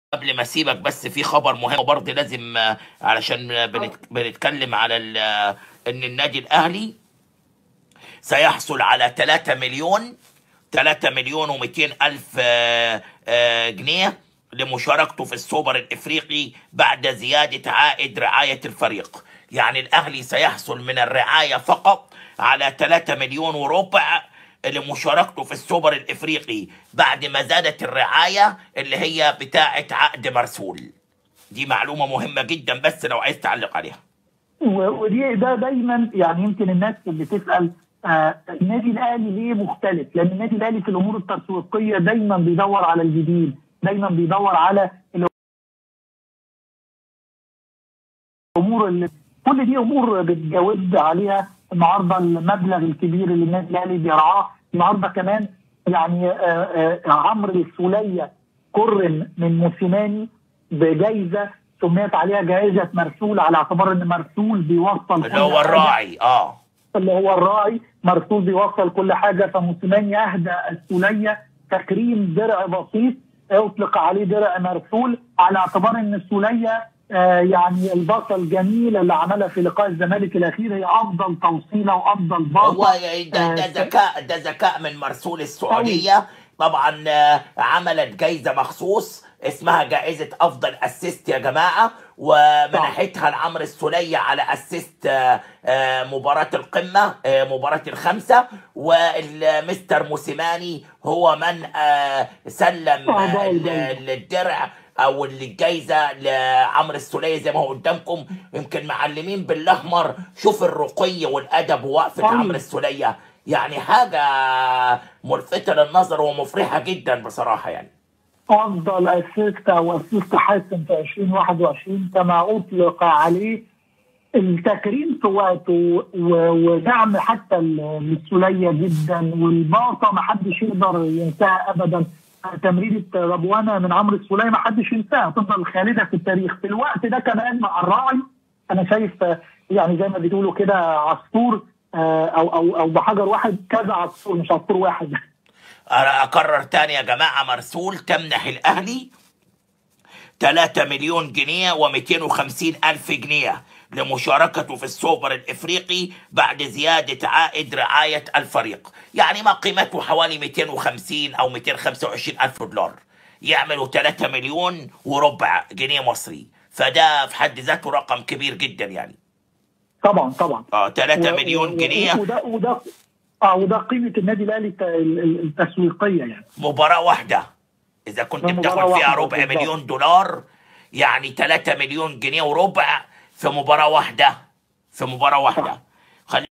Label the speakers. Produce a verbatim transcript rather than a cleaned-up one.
Speaker 1: قبل ما اسيبك بس في خبر مهم برضه لازم، آه، علشان آه،
Speaker 2: اه
Speaker 1: بنت- بنتكلم على ال- آه، ان النادي الاهلي سيحصل على ثلاثة مليون ثلاثة مليون و200 الف آه، آه، جنيه لمشاركته في السوبر الافريقي بعد زيادة عائد رعاية الفريق. يعني الاهلي سيحصل من الرعاية فقط على ثلاثة مليون وربع لمشاركته في السوبر الافريقي بعد ما زادت الرعاية اللي هي بتاعة عقد مرسول. دي معلومة مهمة جدا بس لو عايز تعلق عليها.
Speaker 2: و- ودي ده دايما، يعني يمكن الناس اللي تسال آه النادي الاهلي ليه مختلف؟ لان النادي الاهلي في الامور التسويقيه دايما بيدور على الجديد، دايما بيدور على الامور اللي كل دي امور بتجاوب عليها النهارده المبلغ الكبير اللي النادي الاهلي بيرعاه. النهارده كمان يعني آه آه عمرو السوليه كرم من موسيماني بجائزه سميت عليها جائزه مرسول، على اعتبار ان مرسول بيوصل
Speaker 1: اللي
Speaker 2: كل
Speaker 1: هو
Speaker 2: حاجه،
Speaker 1: الراعي. اه
Speaker 2: اللي هو الراعي. مرسول بيوصل كل حاجه، فموسيماني اهدى السوليه تكريم درع بسيط اطلق عليه درع مرسول، على اعتبار ان السوليه آه يعني الباصه الجميله اللي عملها في لقاء الزمالك الاخير هي افضل توصيله وافضل
Speaker 1: هو
Speaker 2: باصه.
Speaker 1: ده
Speaker 2: آه
Speaker 1: ده ذكاء، ده ذكاء من مرسول
Speaker 2: قوي
Speaker 1: السعودية. طبعا آه، عملت جايزة مخصوص اسمها جائزة أفضل أسيست يا جماعة،
Speaker 2: صح.
Speaker 1: ومنحتها لعمرو السولية على أسيست آه، آه، مباراة القمة، آه، مباراة الخمسة. والمستر موسيماني هو من آه، سلم آه،
Speaker 2: اعضاء
Speaker 1: ال-
Speaker 2: الجائزه.
Speaker 1: ال- الدرع او الجايزه لعمرو السوليه زي ما هو قدامكم. يمكن معلمين بالاحمر، شوف الرقي والادب ووقفه عمرو
Speaker 2: قوي.
Speaker 1: السوليه. يعني حاجه ملفته للنظر ومفرحه جدا بصراحه يعني.
Speaker 2: افضل اسيست او اسيست حاسم في ألفين وواحد وعشرين كما اطلق عليه. التكريم في وقته و- ودعم حتى ال- للسوليه جدا، والباصه ما حدش يقدر ينساها ابدا. تمريره ربوانه من عمرو السوليه ما حدش ينساها، تفضل خالده في التاريخ. في الوقت ده كمان مع الراعي انا شايف آه، يعني زي ما بتقولوا كده عصفور، آه، او او او بحجر واحد كذا عصفور، مش عصفور واحد.
Speaker 1: اكرر تاني يا جماعه، مرسول تمنح الاهلي ثلاثة مليون جنيه و250 ألف جنيه لمشاركته في السوبر الإفريقي بعد زيادة عائد رعاية الفريق. يعني ما قيمته حوالي مئتين وخمسين أو مئتين وخمسة وعشرين ألف دولار، يعملوا ثلاثة مليون وربع جنيه مصري. فده في حد ذاته رقم كبير جدا يعني.
Speaker 2: طبعا طبعا.
Speaker 1: اه
Speaker 2: و-
Speaker 1: ثلاثة مليون
Speaker 2: و- و-
Speaker 1: جنيه
Speaker 2: وده وده اه وده قيمه النادي الاهلي الت- ال- ال- التسويقيه يعني.
Speaker 1: مباراة واحدة. إذا كنت
Speaker 2: بمباراه
Speaker 1: بتاخد فيها
Speaker 2: واحده
Speaker 1: ربع
Speaker 2: بالظبط.
Speaker 1: مليون دولار، يعني ثلاثة مليون جنيه وربع في مباراة واحدة، في مباراة واحدة.
Speaker 2: صح.